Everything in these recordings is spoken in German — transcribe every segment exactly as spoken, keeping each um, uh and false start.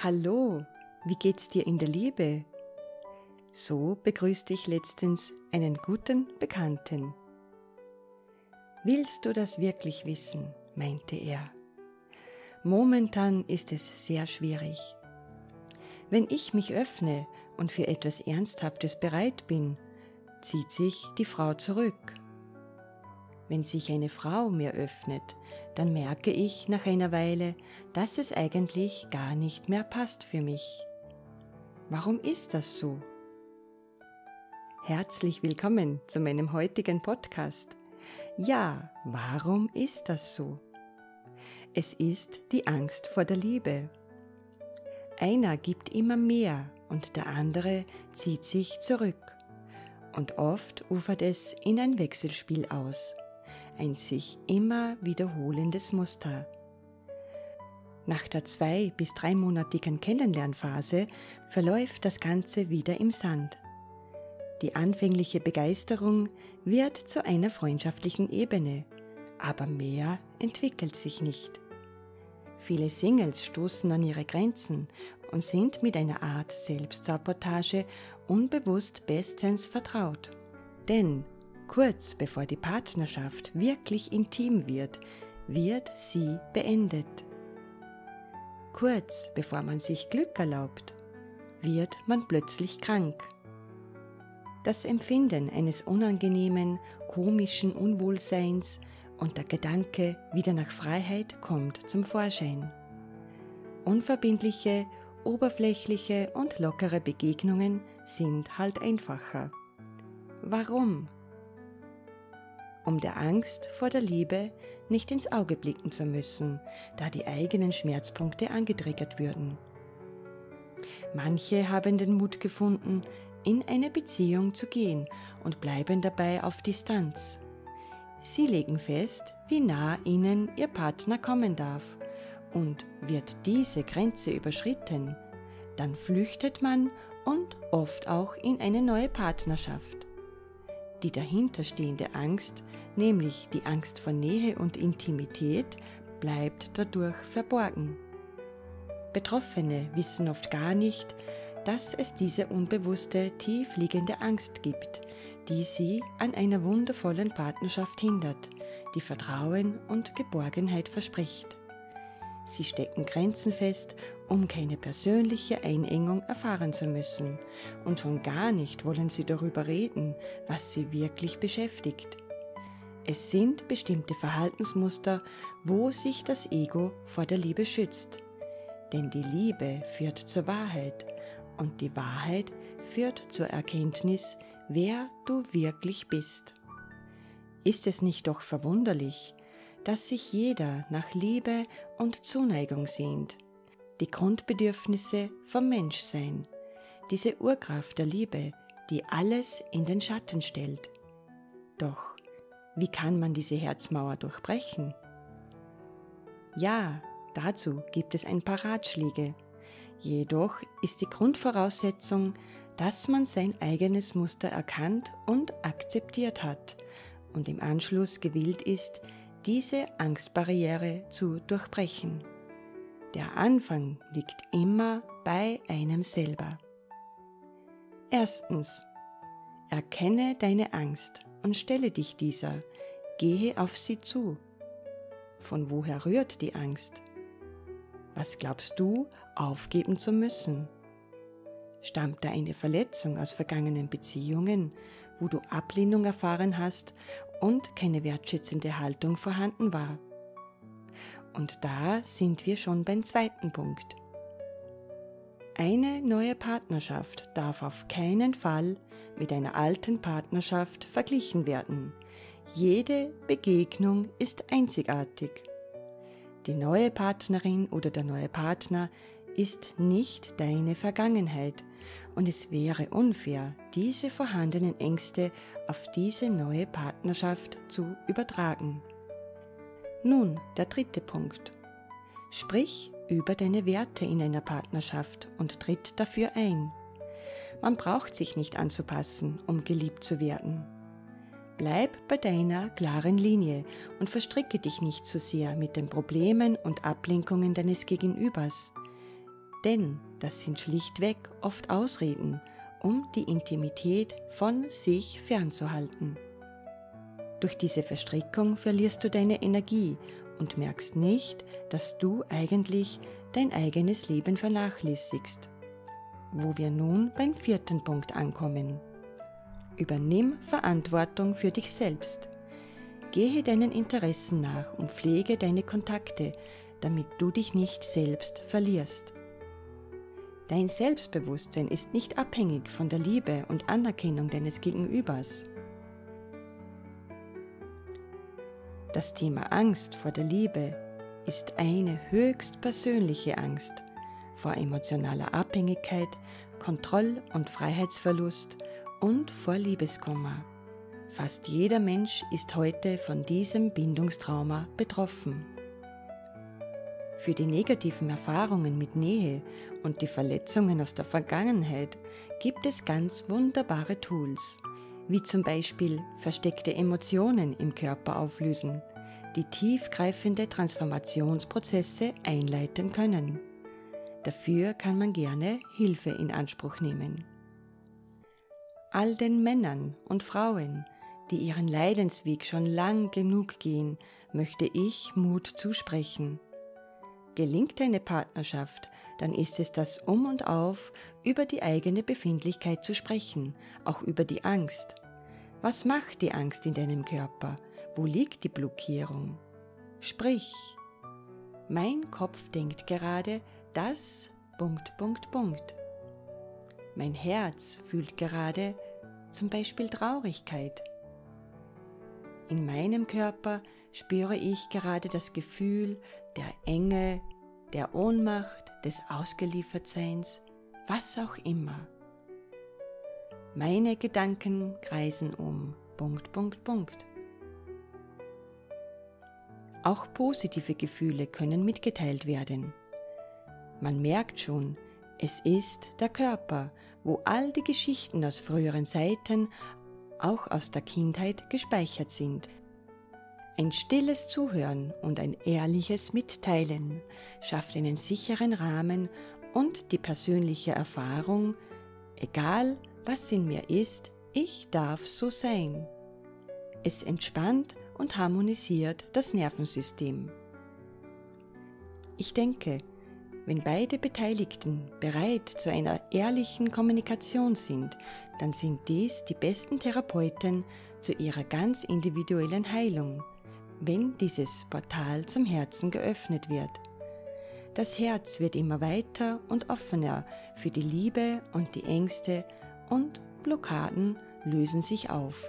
Hallo, wie geht's dir in der Liebe? So begrüßte ich letztens einen guten Bekannten. Willst du das wirklich wissen? Meinte er. Momentan ist es sehr schwierig. Wenn ich mich öffne und für etwas Ernsthaftes bereit bin, zieht sich die Frau zurück. Wenn sich eine Frau mir öffnet, dann merke ich nach einer Weile, dass es eigentlich gar nicht mehr passt für mich. Warum ist das so? Herzlich willkommen zu meinem heutigen Podcast. Ja, warum ist das so? Es ist die Angst vor der Liebe. Einer gibt immer mehr und der andere zieht sich zurück. Und oft ufert es in ein Wechselspiel aus. Ein sich immer wiederholendes Muster. Nach der zwei- bis dreimonatigen Kennenlernphase verläuft das Ganze wieder im Sand. Die anfängliche Begeisterung wird zu einer freundschaftlichen Ebene, aber mehr entwickelt sich nicht. Viele Singles stoßen an ihre Grenzen und sind mit einer Art Selbstsabotage unbewusst bestens vertraut. Denn kurz bevor die Partnerschaft wirklich intim wird, wird sie beendet. Kurz bevor man sich Glück erlaubt, wird man plötzlich krank. Das Empfinden eines unangenehmen, komischen Unwohlseins und der Gedanke wieder nach Freiheit kommt zum Vorschein. Unverbindliche, oberflächliche und lockere Begegnungen sind halt einfacher. Warum? Um der Angst vor der Liebe nicht ins Auge blicken zu müssen, da die eigenen Schmerzpunkte angetriggert würden. Manche haben den Mut gefunden, in eine Beziehung zu gehen und bleiben dabei auf Distanz. Sie legen fest, wie nah ihnen ihr Partner kommen darf, und wird diese Grenze überschritten, dann flüchtet man und oft auch in eine neue Partnerschaft. Die dahinterstehende Angst, nämlich die Angst vor Nähe und Intimität, bleibt dadurch verborgen. Betroffene wissen oft gar nicht, dass es diese unbewusste, tiefliegende Angst gibt, die sie an einer wundervollen Partnerschaft hindert, die Vertrauen und Geborgenheit verspricht. Sie stecken Grenzen fest, um keine persönliche Einengung erfahren zu müssen, und schon gar nicht wollen sie darüber reden, was sie wirklich beschäftigt. Es sind bestimmte Verhaltensmuster, wo sich das Ego vor der Liebe schützt. Denn die Liebe führt zur Wahrheit und die Wahrheit führt zur Erkenntnis, wer du wirklich bist. Ist es nicht doch verwunderlich, dass sich jeder nach Liebe und Zuneigung sehnt, die Grundbedürfnisse vom Menschsein, diese Urkraft der Liebe, die alles in den Schatten stellt. Doch wie kann man diese Herzmauer durchbrechen? Ja, dazu gibt es ein paar Ratschläge. Jedoch ist die Grundvoraussetzung, dass man sein eigenes Muster erkannt und akzeptiert hat und im Anschluss gewillt ist, diese Angstbarriere zu durchbrechen. Der Anfang liegt immer bei einem selber. Erstens, erkenne deine Angst und stelle dich dieser, gehe auf sie zu. Von woher rührt die Angst? Was glaubst du, aufgeben zu müssen? Stammt da eine Verletzung aus vergangenen Beziehungen, wo du Ablehnung erfahren hast und keine wertschätzende Haltung vorhanden war? Und da sind wir schon beim zweiten Punkt. Eine neue Partnerschaft darf auf keinen Fall mit einer alten Partnerschaft verglichen werden. Jede Begegnung ist einzigartig. Die neue Partnerin oder der neue Partner ist nicht deine Vergangenheit und es wäre unfair, diese vorhandenen Ängste auf diese neue Partnerschaft zu übertragen. Nun, der dritte Punkt. Sprich über deine Werte in einer Partnerschaft und tritt dafür ein. Man braucht sich nicht anzupassen, um geliebt zu werden. Bleib bei deiner klaren Linie und verstricke dich nicht zu sehr mit den Problemen und Ablenkungen deines Gegenübers. Denn das sind schlichtweg oft Ausreden, um die Intimität von sich fernzuhalten. Durch diese Verstrickung verlierst du deine Energie und merkst nicht, dass du eigentlich dein eigenes Leben vernachlässigst. Wo wir nun beim vierten Punkt ankommen. Übernimm Verantwortung für dich selbst. Gehe deinen Interessen nach und pflege deine Kontakte, damit du dich nicht selbst verlierst. Dein Selbstbewusstsein ist nicht abhängig von der Liebe und Anerkennung deines Gegenübers. Das Thema Angst vor der Liebe ist eine höchst persönliche Angst vor emotionaler Abhängigkeit, Kontroll- und Freiheitsverlust und vor Liebeskummer. Fast jeder Mensch ist heute von diesem Bindungstrauma betroffen. Für die negativen Erfahrungen mit Nähe und die Verletzungen aus der Vergangenheit gibt es ganz wunderbare Tools, wie zum Beispiel versteckte Emotionen im Körper auflösen, die tiefgreifende Transformationsprozesse einleiten können. Dafür kann man gerne Hilfe in Anspruch nehmen. All den Männern und Frauen, die ihren Leidensweg schon lang genug gehen, möchte ich Mut zusprechen. Gelingt eine Partnerschaft, dann ist es das Um und Auf, über die eigene Befindlichkeit zu sprechen, auch über die Angst. Was macht die Angst in deinem Körper? Wo liegt die Blockierung? Sprich. Mein Kopf denkt gerade, das... Punkt, Punkt, Punkt. Mein Herz fühlt gerade zum Beispiel Traurigkeit. In meinem Körper spüre ich gerade das Gefühl der Enge, der Ohnmacht, des Ausgeliefertseins, was auch immer. Meine Gedanken kreisen um. Punkt, Punkt, Punkt. Auch positive Gefühle können mitgeteilt werden. Man merkt schon, es ist der Körper, wo all die Geschichten aus früheren Zeiten, auch aus der Kindheit, gespeichert sind. Ein stilles Zuhören und ein ehrliches Mitteilen schafft einen sicheren Rahmen und die persönliche Erfahrung, egal was in mir ist, ich darf so sein. Es entspannt und harmonisiert das Nervensystem. Ich denke, wenn beide Beteiligten bereit zu einer ehrlichen Kommunikation sind, dann sind dies die besten Therapeuten zu ihrer ganz individuellen Heilung, wenn dieses Portal zum Herzen geöffnet wird. Das Herz wird immer weiter und offener für die Liebe und die Ängste und Blockaden lösen sich auf.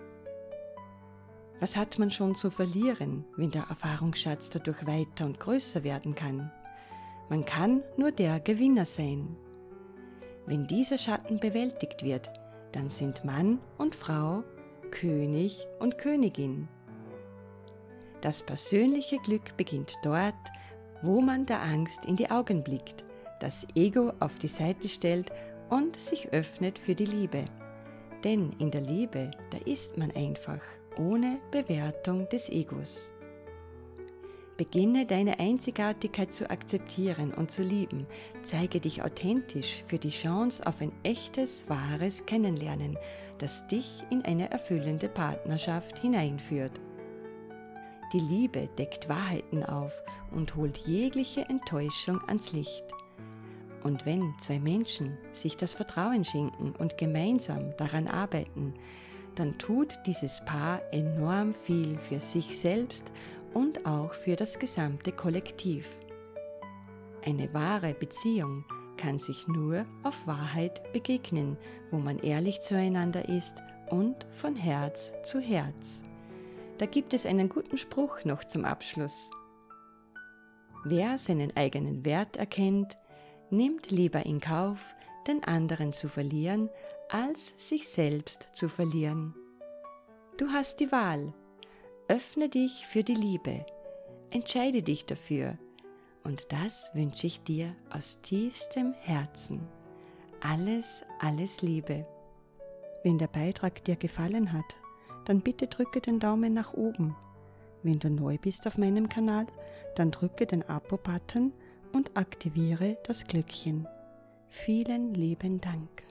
Was hat man schon zu verlieren, wenn der Erfahrungsschatz dadurch weiter und größer werden kann? Man kann nur der Gewinner sein. Wenn dieser Schatten bewältigt wird, dann sind Mann und Frau, König und Königin. Das persönliche Glück beginnt dort, wo man der Angst in die Augen blickt, das Ego auf die Seite stellt und sich öffnet für die Liebe. Denn in der Liebe, da ist man einfach, ohne Bewertung des Egos. Beginne deine Einzigartigkeit zu akzeptieren und zu lieben. Zeige dich authentisch für die Chance auf ein echtes, wahres Kennenlernen, das dich in eine erfüllende Partnerschaft hineinführt. Die Liebe deckt Wahrheiten auf und holt jegliche Enttäuschung ans Licht. Und wenn zwei Menschen sich das Vertrauen schenken und gemeinsam daran arbeiten, dann tut dieses Paar enorm viel für sich selbst und auch für das gesamte Kollektiv. Eine wahre Beziehung kann sich nur auf Wahrheit begegnen, wo man ehrlich zueinander ist und von Herz zu Herz. Da gibt es einen guten Spruch noch zum Abschluss. Wer seinen eigenen Wert erkennt, nimmt lieber in Kauf, den anderen zu verlieren, als sich selbst zu verlieren. Du hast die Wahl. Öffne dich für die Liebe. Entscheide dich dafür. Und das wünsche ich dir aus tiefstem Herzen. Alles, alles Liebe. Wenn der Beitrag dir gefallen hat, dann bitte drücke den Daumen nach oben. Wenn du neu bist auf meinem Kanal, dann drücke den Abo-Button und aktiviere das Glöckchen. Vielen lieben Dank.